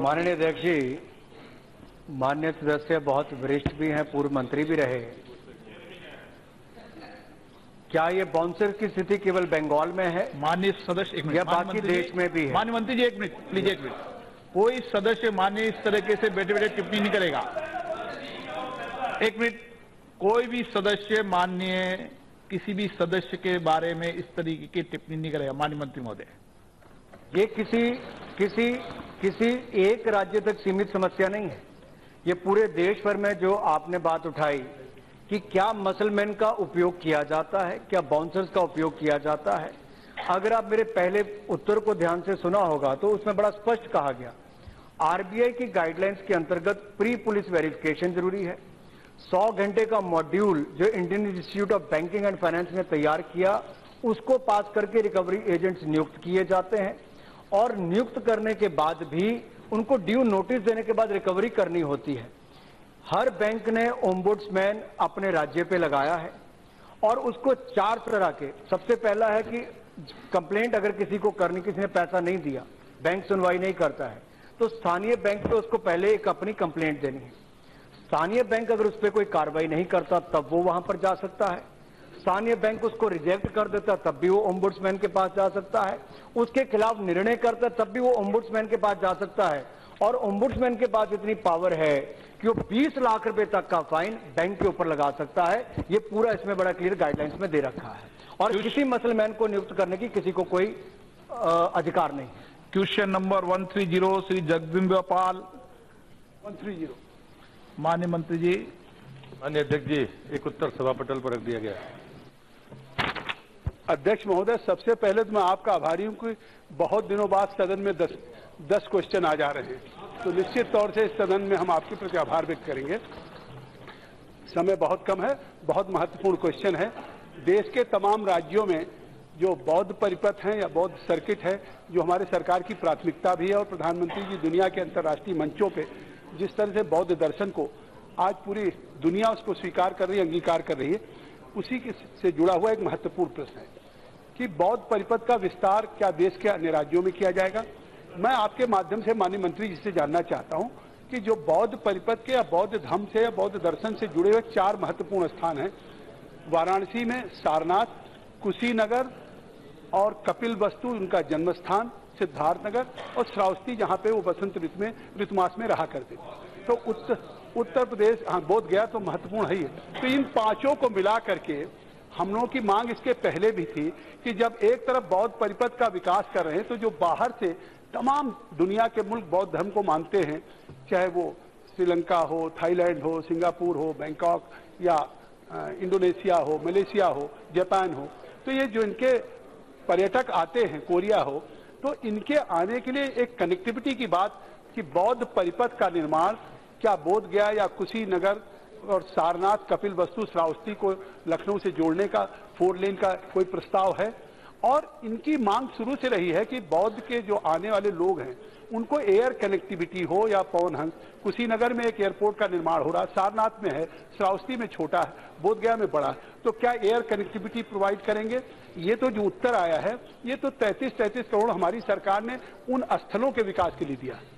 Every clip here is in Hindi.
माननीय अध्यक्ष जी, माननीय सदस्य बहुत वरिष्ठ भी हैं, पूर्व मंत्री भी रहे। क्या ये बाउंसर की स्थिति केवल बंगाल में है माननीय सदस्य एक मिनट, या बाकी देश में भी है? माननीय मंत्री जी एक मिनट प्लीज, एक मिनट। कोई सदस्य माननीय इस तरीके से बैठे बैठे टिप्पणी नहीं करेगा। एक मिनट, कोई भी सदस्य माननीय किसी भी सदस्य के बारे में इस तरीके की टिप्पणी नहीं करेगा। माननीय मंत्री महोदय, ये किसी एक राज्य तक सीमित समस्या नहीं है। ये पूरे देश भर में जो आपने बात उठाई कि क्या मसलमैन का उपयोग किया जाता है, क्या बाउंसर्स का उपयोग किया जाता है, अगर आप मेरे पहले उत्तर को ध्यान से सुना होगा तो उसमें बड़ा स्पष्ट कहा गया, आरबीआई की गाइडलाइंस के अंतर्गत प्री पुलिस वेरिफिकेशन जरूरी है। 100 घंटे का मॉड्यूल जो Indian Institute of Banking and Finance ने तैयार किया, उसको पास करके रिकवरी एजेंट्स नियुक्त किए जाते हैं और नियुक्त करने के बाद भी उनको ड्यू नोटिस देने के बाद रिकवरी करनी होती है। हर बैंक ने ओम्बुड्समैन अपने राज्य पे लगाया है और उसको 4 तरह के, सबसे पहला है कि कंप्लेंट अगर किसी को करनी, किसी ने पैसा नहीं दिया, बैंक सुनवाई नहीं करता है, तो स्थानीय बैंक पे उसको पहले एक अपनी कंप्लेंट देनी है। स्थानीय बैंक अगर उस पर कोई कार्रवाई नहीं करता तब वो वहां पर जा सकता है। स्थानीय बैंक उसको रिजेक्ट कर देता तब भी वो ओम्बुड्समैन के पास जा सकता है। उसके खिलाफ निर्णय करता तब भी वो ओम्बुड्समैन के पास जा सकता है। और ओम्बुड्समैन के पास इतनी पावर है कि वो 20 लाख रुपए तक का फाइन बैंक के ऊपर लगा सकता है। ये पूरा इसमें बड़ा क्लियर गाइडलाइंस में दे रखा है और किसी मसलमैन को नियुक्त करने की किसी को कोई अधिकार नहीं है। Question number 130 Shri Jagdambika Pal. 130। माननीय मंत्री जी। माननीय अध्यक्ष जी, एक उत्तर सभा पटल पर रख दिया गया है। अध्यक्ष महोदय, सबसे पहले तो मैं आपका आभारी हूं कि बहुत दिनों बाद सदन में 10 क्वेश्चन आ जा रहे हैं, तो निश्चित तौर से इस सदन में हम आपके प्रति आभार व्यक्त करेंगे। समय बहुत कम है, बहुत महत्वपूर्ण क्वेश्चन है। देश के तमाम राज्यों में जो बौद्ध परिपथ हैं या बौद्ध सर्किट है, जो हमारे सरकार की प्राथमिकता भी है, और प्रधानमंत्री जी दुनिया के अंतर्राष्ट्रीय मंचों पे जिस तरह से बौद्ध दर्शन को आज पूरी दुनिया उसको स्वीकार कर रही है, अंगीकार कर रही है, उसी से जुड़ा हुआ एक महत्वपूर्ण प्रश्न है कि बौद्ध परिपथ का विस्तार क्या देश के अन्य राज्यों में किया जाएगा। मैं आपके माध्यम से माननीय मंत्री जी से जानना चाहता हूं कि जो बौद्ध परिपथ के या बौद्ध धर्म से या बौद्ध दर्शन से जुड़े हुए 4 महत्वपूर्ण स्थान हैं, वाराणसी में सारनाथ, कुशीनगर और कपिल वस्तु उनका जन्म स्थान, सिद्धार्थनगर और श्रावस्ती जहां पे वो बसंत ऋतु मास में रहा करते। तो उत्तर प्रदेश, हाँ बोध गया तो महत्वपूर्ण है ही। तो इन 5 को मिला करके हम लोगों की मांग इसके पहले भी थी कि जब एक तरफ बौद्ध परिपथ का विकास कर रहे हैं तो जो बाहर से तमाम दुनिया के मुल्क बौद्ध धर्म को मानते हैं, चाहे वो श्रीलंका हो, थाईलैंड हो, सिंगापुर हो, बैंकॉक या इंडोनेशिया हो, मलेशिया हो, जापान हो, तो ये जो इनके पर्यटक आते हैं, कोरिया हो, तो इनके आने के लिए एक कनेक्टिविटी की बात कि बौद्ध परिपथ का निर्माण क्या बोध गया या कुशीनगर और सारनाथ, कपिल वस्तु, श्रावस्ती को लखनऊ से जोड़ने का 4 लेन का कोई प्रस्ताव है। और इनकी मांग शुरू से रही है कि बौद्ध के जो आने वाले लोग हैं उनको एयर कनेक्टिविटी हो या पवन हंस। कुशीनगर में एक एयरपोर्ट का निर्माण हो रहा है, सारनाथ में है, श्रावस्ती में छोटा है, बोधगया में बड़ा है, तो क्या एयर कनेक्टिविटी प्रोवाइड करेंगे? ये तो जो उत्तर आया है, ये तो 33 करोड़ हमारी सरकार ने उन स्थलों के विकास के लिए दिया है।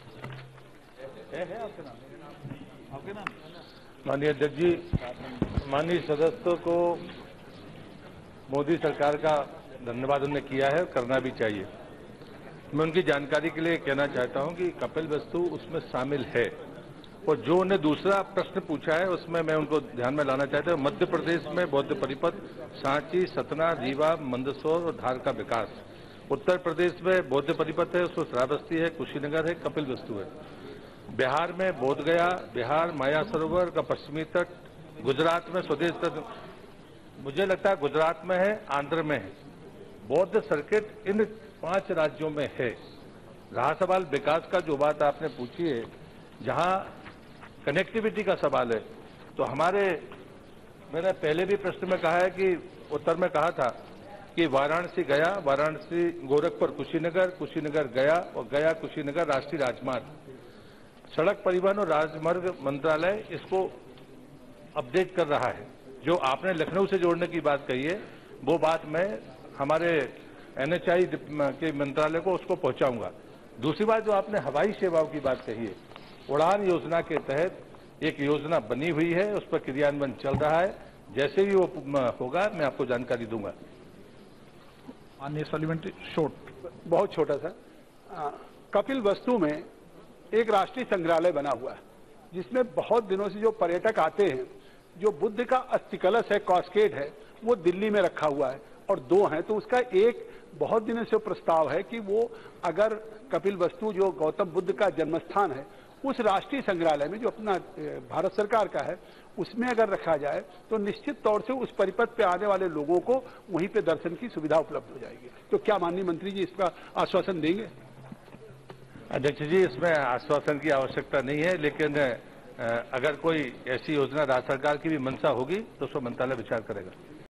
माननीय अध्यक्ष जी, माननीय सदस्यों को मोदी सरकार का धन्यवाद उन्होंने किया है, करना भी चाहिए। मैं उनकी जानकारी के लिए कहना चाहता हूं कि कपिल वस्तु उसमें शामिल है और जो उन्हें दूसरा प्रश्न पूछा है उसमें मैं उनको ध्यान में लाना चाहता हूं। मध्य प्रदेश में बौद्ध परिपथ सांची, सतना, रीवा, मंदसौर और धार का विकास। उत्तर प्रदेश में बौद्ध परिपथ है, उसमें श्रावस्ती है, कुशीनगर है, कपिल वस्तु है। बिहार में बोधगया, बिहार माया सरोवर का पश्चिमी तट, गुजरात में स्वदेश तट, मुझे लगता है गुजरात में है, आंध्र में है। बौद्ध सर्किट इन 5 राज्यों में है। रहा सवाल विकास का, जो बात आपने पूछी है, जहां कनेक्टिविटी का सवाल है, तो मैंने पहले भी प्रश्न में कहा है कि उत्तर में कहा था कि वाराणसी गया, वाराणसी गोरखपुर कुशीनगर, कुशीनगर गया और गया कुशीनगर राष्ट्रीय राजमार्ग। सड़क परिवहन और राजमार्ग मंत्रालय इसको अपडेट कर रहा है। जो आपने लखनऊ से जोड़ने की बात कही है, वो बात मैं हमारे NHAI के मंत्रालय को उसको पहुंचाऊंगा। दूसरी बात, जो आपने हवाई सेवाओं की बात कही है, उड़ान योजना के तहत एक योजना बनी हुई है, उस पर क्रियान्वयन चल रहा है। जैसे ही वो होगा मैं आपको जानकारी दूंगा। माननीय सप्लीमेंट्री शॉर्ट। बहुत छोटा सा, कपिल वस्तु में एक राष्ट्रीय संग्रहालय बना हुआ है, जिसमें बहुत दिनों से जो पर्यटक आते हैं, जो बुद्ध का अस्थि कलश है, कॉस्केट है, वो दिल्ली में रखा हुआ है और 2 हैं। तो उसका एक बहुत दिनों से प्रस्ताव है कि वो अगर कपिल वस्तु जो गौतम बुद्ध का जन्मस्थान है, उस राष्ट्रीय संग्रहालय में जो अपना भारत सरकार का है, उसमें अगर रखा जाए तो निश्चित तौर से उस परिपथ पे आने वाले लोगों को वहीं पे दर्शन की सुविधा उपलब्ध हो जाएगी। तो क्या माननीय मंत्री जी इसका आश्वासन देंगे? अध्यक्ष जी, इसमें आश्वासन की आवश्यकता नहीं है, लेकिन अगर कोई ऐसी योजना राज्य सरकार की भी मंशा होगी तो उसको मंत्रालय विचार करेगा।